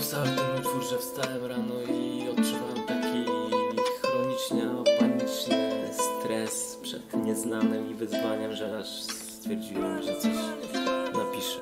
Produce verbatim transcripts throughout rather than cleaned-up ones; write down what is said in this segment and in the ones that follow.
cały ten utwór, że wstałem rano i odczuwałem taki chronicznie paniczny stres przed nieznanym i wyzwaniem, że aż stwierdziłem, że coś napiszę.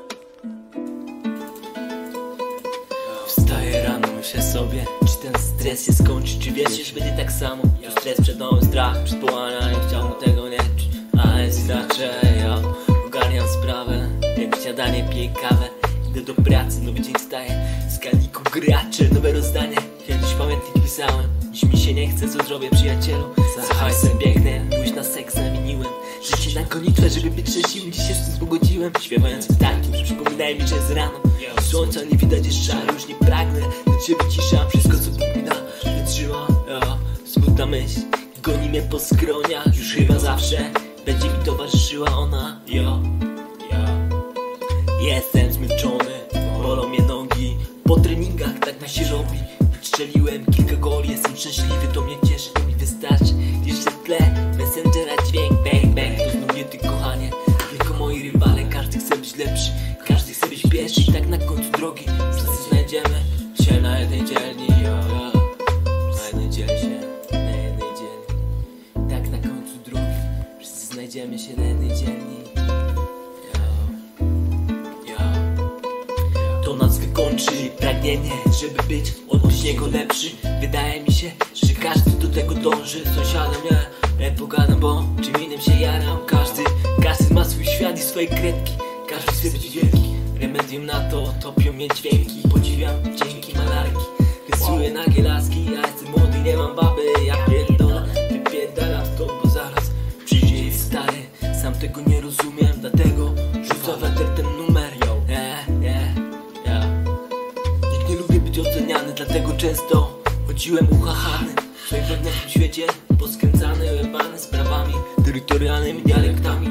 Wstaję rano, myślę sobie, czy ten stres się skończy, czy wiesz, że będzie tak samo. Tu stres przed nowym, strach przed połaniem, chciałbym tego nie czuć, ale jest inaczej. Ja ogarniam sprawę, jak śniadanie, piję kawę, idę do pracy, nowy dzień wstaje, z kaniku gracze, nowe rozdanie. Kiedyś pamiętnik pisałem, dziś mi się nie chce, co zrobię przyjacielu. Za hajsem biegnę, pójść na seks zamieniłem życie na gonitwę, żeby być szczęśliwym. Dziś się z tym zpogodziłem, śpiewając ptakiem, że przypominaj mi, że jest rano. Słońca nie widać jeszcze, ale już nie pragnę do ciebie cisza, wszystko co Bóg mi da wytrzyma. Ja, smutna myśl goni mnie po skroniach, już chyba zawsze będzie mi towarzyszyła ona. Jo, jo. Jestem zmęczony, bolą mnie nogi, po treningach tak mi się robi. Strzeliłem kilka goli, jestem szczęśliwy, to mnie cieszy, to mi wystarczy. Jeszcze w tle Messengera dźwięk, bang, bang. To znów nie ty, kochanie, tylko moi rywale. Każdy chce być lepszy, każdy chce być pierwszy. I tak na końcu drogi wszyscy znajdziemy się na jednej dzielni, jo, jo. Na jednej dzielni, na jednej dzielni. Tak na końcu drogi wszyscy znajdziemy się na jednej dzielni. To nas wykończy pragnienie, żeby być od niego lepszy. Wydaje mi się, że każdy do tego dąży. Z sąsiadem ja, ja pogadam, bo czym innym się jaram. Każdy, każdy ma swój świat i swoje kredki, każdy chce być wielki. Remedium na to topią mnie dźwięki. Podziwiam dzięki malarki, rysuję nagie laski. Ja jestem młody, nie mam baby, ja pierdolę, wypierdalam to, bo zaraz przyjdzie i stary. Sam tego nie rozumiem, dlatego rzucam weter ten numer. Yeah, yeah. Nie lubię być oceniany, dlatego często chodziłem uchachany w swoim wewnętrznym świecie, poskręcany, ojebany sprawami terytorialnymi, dialektami.